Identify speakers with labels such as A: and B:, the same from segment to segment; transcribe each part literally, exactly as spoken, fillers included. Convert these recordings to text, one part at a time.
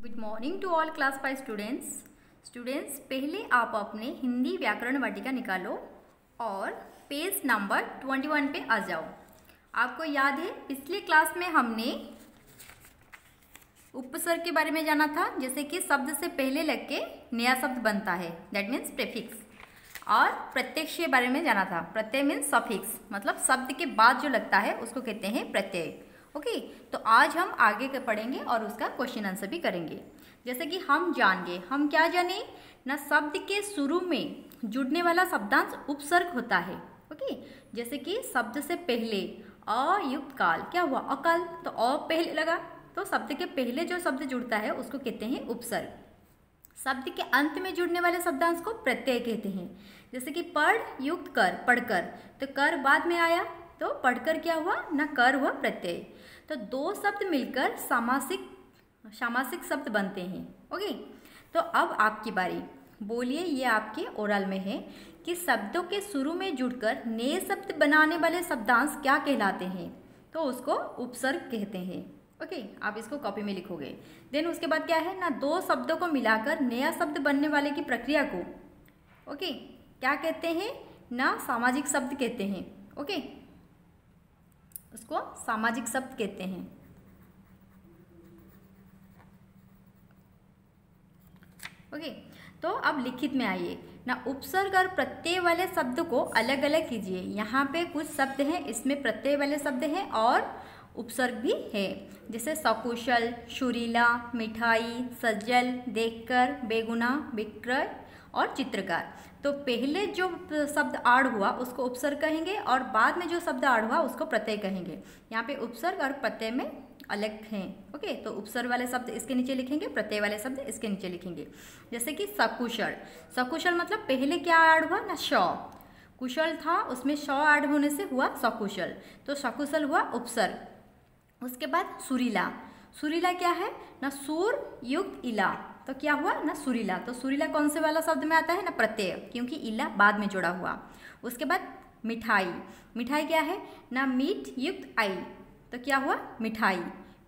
A: Good morning to all class five students. Students पहले आप अपने हिंदी व्याकरण वाटिका निकालो और पेज नंबर इक्कीस पे आ जाओ। आपको याद है पिछले क्लास में हमने उपसर्ग के बारे में जाना था, जैसे कि शब्द से पहले लग के नया शब्द बनता है, दैट मीन्स प्रीफिक्स। और प्रत्यय के बारे में जाना था। प्रत्यय मीन्स सफिक्स, मतलब शब्द के बाद जो लगता है उसको कहते हैं प्रत्यय। ओके okay, तो आज हम आगे के पढ़ेंगे और उसका क्वेश्चन आंसर भी करेंगे। जैसे कि हम जानेंगे, हम क्या जाने ना, शब्द के शुरू में जुड़ने वाला शब्दांश उपसर्ग होता है। Okay okay? जैसे कि शब्द से पहले अयुक्त काल क्या हुआ, अकाल, तो अ पहले लगा तो शब्द के पहले जो शब्द जुड़ता है उसको कहते हैं उपसर्ग। शब्द के अंत में जुड़ने वाले शब्दांश को प्रत्यय कहते हैं। जैसे कि पढ़ युक्त कर, पढ़कर, तो कर बाद में आया तो पढ़कर क्या हुआ ना, कर हुआ प्रत्यय। तो दो शब्द मिलकर सामासिक सामासिक शब्द बनते हैं। ओके, तो अब आपकी बारी, बोलिए, ये आपके ओरल में है कि शब्दों के शुरू में जुड़कर नए शब्द बनाने वाले शब्दांश क्या कहलाते हैं, तो उसको उपसर्ग कहते हैं। ओके, आप इसको कॉपी में लिखोगे। देन उसके बाद क्या है ना, दो शब्दों को मिलाकर नया शब्द बनने वाले की प्रक्रिया को ओके क्या कहते हैं ना, सामाजिक शब्द कहते हैं। ओके, उसको सामाजिक शब्द कहते हैं। ओके, तो अब लिखित में आइए ना, उपसर्ग और प्रत्यय वाले शब्द को अलग अलग कीजिए। यहाँ पे कुछ शब्द हैं, इसमें प्रत्यय वाले शब्द हैं और उपसर्ग भी है। जैसे सकुशल, सुरीला, मिठाई, सज्जल, देखकर, बेगुना, विक्रय और चित्रकार। तो पहले जो शब्द आड़ हुआ उसको उपसर्ग कहेंगे और बाद में जो शब्द आड़ हुआ उसको प्रत्यय कहेंगे। यहाँ पे उपसर्ग और प्रत्यय में अलग हैं। ओके, तो उपसर्ग वाले शब्द इसके नीचे लिखेंगे, प्रत्यय वाले शब्द इसके नीचे लिखेंगे। जैसे कि सकुशल, सकुशल मतलब पहले क्या आड़ हुआ ना, श, कुशल था उसमें श आड़ होने से हुआ सकुशल, तो सकुशल हुआ उपसर्ग। उसके बाद सुरीला, सुरीला क्या है ना, सूर युक्त इला, तो क्या हुआ ना सुरीला। तो सुरीला कौन से वाला शब्द में आता है ना, प्रत्यय, क्योंकि इला बाद में जोड़ा हुआ। उसके बाद मिठाई, मिठाई क्या है ना, मीठ युक्त आई, तो क्या हुआ मिठाई,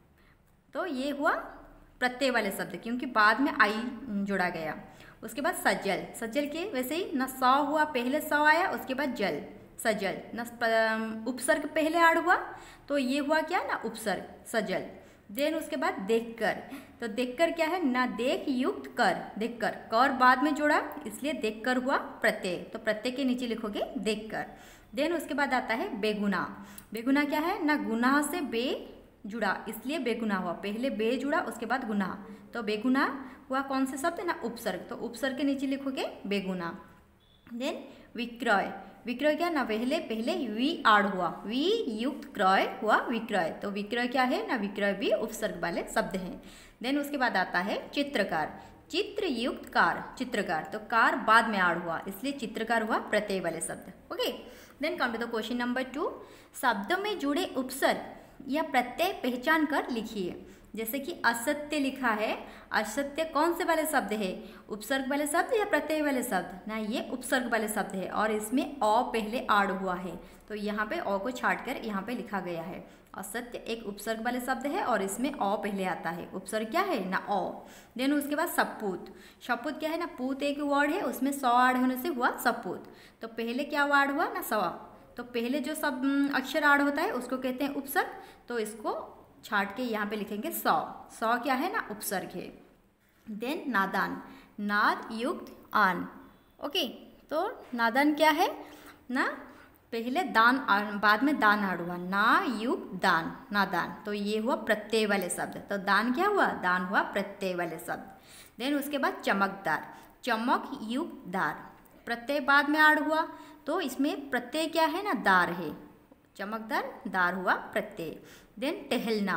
A: तो ये हुआ प्रत्यय वाले शब्द क्योंकि बाद में आई जोड़ा गया। उसके बाद सज्जल, सज्जल के वैसे ही न सौ हुआ, पहले सौ आया उसके बाद जल, सज्जल न उपसर्ग पहले आड़ हुआ तो ये हुआ क्या ना उपसर्ग, सज्जल। देन उसके बाद देखकर, तो देखकर क्या है ना, देख युक्त कर, देखकर, कर बाद में जोड़ा इसलिए देखकर हुआ प्रत्यय, तो प्रत्यय के नीचे लिखोगे देखकर। देन उसके बाद आता है बेगुना, बेगुना क्या है ना, गुनाह से बे जुड़ा इसलिए बेगुना हुआ, पहले बे जुड़ा उसके बाद गुनाह, तो बेगुना हुआ कौन से शब्द ना उपसर्ग, तो उपसर्ग के नीचे लिखोगे बेगुना। देन विक्रय, विक्रय क्या ना, पहले पहले वी आड़ हुआ, वी युक्त क्रय हुआ विक्रय, तो विक्रय क्या है ना, विक्रय भी उपसर्ग वाले शब्द हैं। देन उसके बाद आता है चित्रकार, चित्र युक्त कार, चित्रकार, तो कार बाद में आड़ हुआ इसलिए चित्रकार हुआ प्रत्यय वाले शब्द। Okay, then come to the question number two, शब्दों में जुड़े उपसर्ग या प्रत्यय पहचान कर लिखिए। जैसे कि असत्य लिखा है, असत्य कौन से वाले शब्द है, उपसर्ग वाले शब्द या प्रत्यय वाले शब्द ना, ये उपसर्ग वाले शब्द है और इसमें अ पहले आड़ हुआ है, तो यहाँ पे अ को छाट कर यहाँ पे लिखा गया है। असत्य एक उपसर्ग वाले शब्द है और इसमें अ पहले आता है, उपसर्ग क्या है ना अ। देन उसके बाद सपूत, सपूत क्या है ना, पूत एक वर्ड है उसमें सौ आड़ होने से हुआ सपूत, तो पहले क्या आड़ हुआ ना सवा, तो पहले जो सब अक्षर आड़ होता है उसको कहते हैं उपसर्ग, तो इसको छाट के यहाँ पे लिखेंगे सौ, सौ क्या है ना उपसर्ग है। देन नादान, नाद युक्त आन। ओके, तो नादान क्या है ना, पहले दान बाद में दान आड़ हुआ, ना युक्त दान, नादान, तो ये हुआ प्रत्यय वाले शब्द, तो दान क्या हुआ, दान हुआ प्रत्यय वाले शब्द। देन उसके बाद चमकदार, चमक युक्त दार, प्रत्यय बाद में आड़ हुआ तो इसमें प्रत्यय क्या है ना, दार है, चमकदार दार हुआ प्रत्यय। देन टहलना,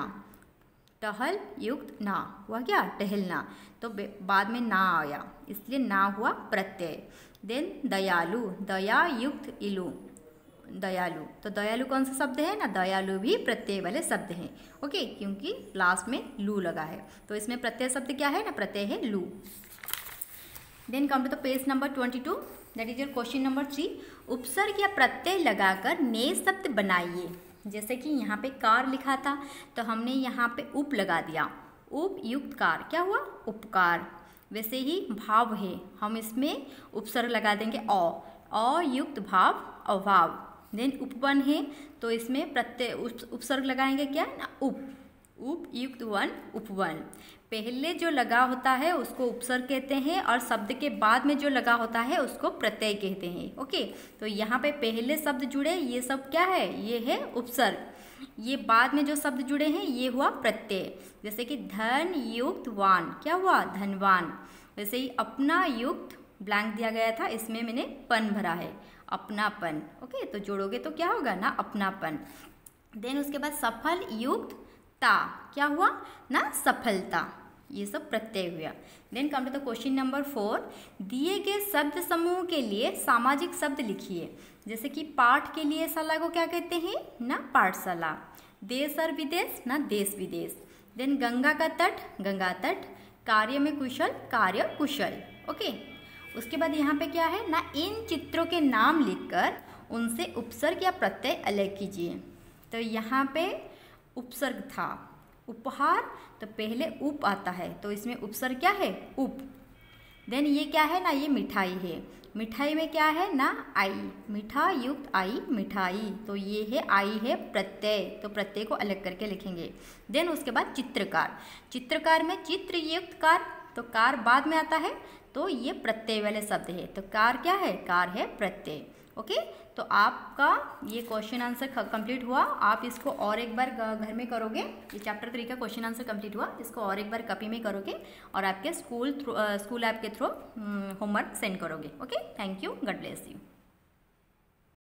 A: टहल युक्त ना हुआ क्या टहलना, तो बाद में ना आया इसलिए ना हुआ प्रत्यय। देन दयालु, दया युक्त इलु, दयालु, तो दयालु कौन सा शब्द है ना, दयालु भी प्रत्यय वाले शब्द हैं। ओके, क्योंकि लास्ट में लू लगा है तो इसमें प्रत्यय शब्द क्या है ना, प्रत्यय है लू। Then come to the page number twenty two, that is your question number three, उपसर्ग या प्रत्यय लगाकर नए शब्द बनाइए। जैसे कि यहाँ पे कार लिखा था तो हमने यहाँ पे उप लगा दिया, उपयुक्त कार क्या हुआ? उपकार। वैसे ही भाव है, हम इसमें उपसर्ग लगा देंगे अ, अयुक्त भाव अभाव। देन उपवन है तो इसमें प्रत्यय उपसर्ग लगाएंगे क्या ना? उप, उपयुक्त वन उपवन। पहले जो लगा होता है उसको उपसर्ग कहते हैं और शब्द के बाद में जो लगा होता है उसको प्रत्यय कहते हैं। ओके, तो यहाँ पे पहले शब्द जुड़े, ये सब क्या है? ये है उपसर्ग। ये बाद में जो शब्द जुड़े हैं ये हुआ प्रत्यय। जैसे कि धन युक्त वान क्या हुआ? धनवान। वैसे ही अपना युक्त ब्लैंक दिया गया था, इसमें मैंने पन भरा है, अपनापन। ओके, तो जोड़ोगे तो क्या होगा ना? अपनापन। देन उसके बाद सफल युक्त ता क्या हुआ ना? सफलता। ये सब प्रत्यय हुआ। Then come to the question number four. दिए गए शब्द समूह के लिए सामाजिक शब्द लिखिए। जैसे कि पाठ के लिए शाला को क्या कहते हैं ना? पाठशाला। देश और विदेश ना? देश विदेश। देन गंगा का तट, गंगा तट। कार्य में कुशल, कार्य कुशल। ओके, उसके बाद यहाँ पे क्या है ना? इन चित्रों के नाम लिखकर उनसे उपसर्ग या प्रत्यय अलग कीजिए। तो यहाँ पे उपसर्ग था उपहार, तो पहले उप आता है तो इसमें उपसर्ग क्या है? उप। देन ये क्या है ना? ये मिठाई है, मिठाई में क्या है ना? आई, मीठा युक्त आई मिठाई, तो ये है आई है प्रत्यय, तो प्रत्यय को अलग करके लिखेंगे। देन उसके बाद चित्रकार, चित्रकार में चित्र युक्त कार, तो कार बाद में आता है तो ये प्रत्यय वाले शब्द है, तो कार क्या है? कार है प्रत्यय। ओके, तो आपका ये क्वेश्चन आंसर कंप्लीट हुआ। आप इसको और एक बार घर में करोगे, ये चैप्टर थ्री का क्वेश्चन आंसर कंप्लीट हुआ, इसको और एक बार कॉपी में करोगे और आपके स्कूल थ्रू स्कूल ऐप के थ्रू होमवर्क सेंड करोगे। Okay, thank you, God bless you.